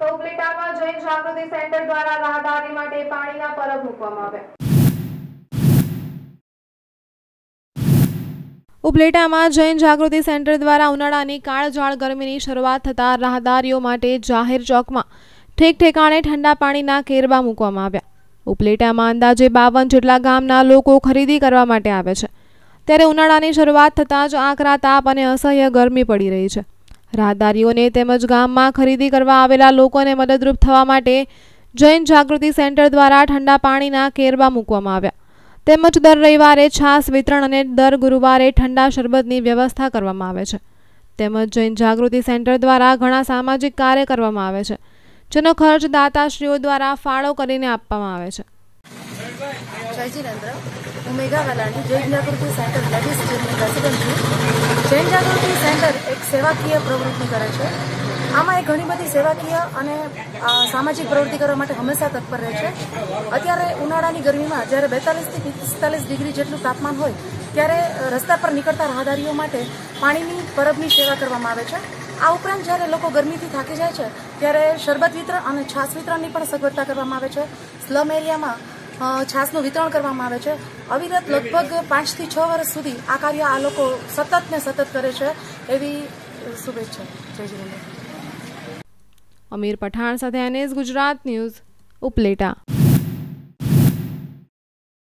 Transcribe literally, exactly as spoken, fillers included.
તો ઉપલેટામાં જૈન જાગૃતિ સેન્ટર દ્વારા રાહદારી માટે પાણીના પરબ મૂકવામાં આવ્યા। ઉપલેટામાં જૈન જાગૃતિ સેન્ટર દ્વારા ઉનાળાની કાળઝાળ ગરમીની શરૂઆત થતા રાહદારીઓ માટે જાહેર ચોકમાં ઠેક ઠેકાણે ઠંડા પાણીના કેરબા મૂકવામાં આવ્યા। ઉપલેટામાં અંદાજે બાવન જેટલા ગામના લોકો ખરીદી કરવા માટે આવે છે, ત્યારે ઉનાળાની શરૂઆત થતાં જ આકરા તાપ અને અસહ્ય ગરમી પડી રહી છે। રાહદારીઓને તેમજ ગામમાં ખરીદી કરવા આવેલા લોકોને મદદરૂપ થવા માટે જૈન જાગૃતિ સેન્ટર દ્વારા ઠંડા પાણીના કેરબા મૂકવામાં આવ્યા, તેમજ દર રવિવારે છાશ વિતરણ અને દર ગુરુવારે ઠંડા શરબતની વ્યવસ્થા કરવામાં આવે છે। તેમજ જૈન જાગૃતિ સેન્ટર દ્વારા ઘણા સામાજિક કાર્ય કરવામાં આવે છે, જેનો ખર્ચ દાતાશ્રીઓ દ્વારા ફાળો કરીને આપવામાં આવે છે। જય જીનેન્દ્ર, હું મેઘા વેલાણી, જૈન જાગૃતિ સેન્ટર લેડીઝ જીમની પ્રેસિડેન્ટ છું। જૈન જાગૃતિ સેન્ટર એક સેવાકીય પ્રવૃત્તિ કરે છે। આમાં એ ઘણી બધી સેવાકીય અને સામાજિક પ્રવૃત્તિ કરવા માટે હંમેશા તત્પર રહે છે। અત્યારે ઉનાળાની ગરમીમાં જ્યારે બેતાલીસથી પિસ્તાલીસ ડિગ્રી જેટલું તાપમાન હોય ત્યારે રસ્તા પર નીકળતા રાહદારીઓ માટે પાણીની પરબની સેવા કરવામાં આવે છે। આ ઉપરાંત જ્યારે લોકો ગરમીથી થાકી જાય છે ત્યારે શરબત વિતરણ અને છાશ વિતરણની પણ સગવડતા કરવામાં આવે છે। સ્લમ એરિયામાં છાશનું વિતરણ કરવામાં આવે છે। અવિરત લગભગ પાંચથી છ વર્ષ સુધી આ કાર્ય આ લોકો સતત ને સતત કરે છે, એવી શુભેચ્છા। જય જીનેન્દ્ર। અમીર પઠાણ સાથે એનએસ ગુજરાત ન્યૂઝ, ઉપલેટા।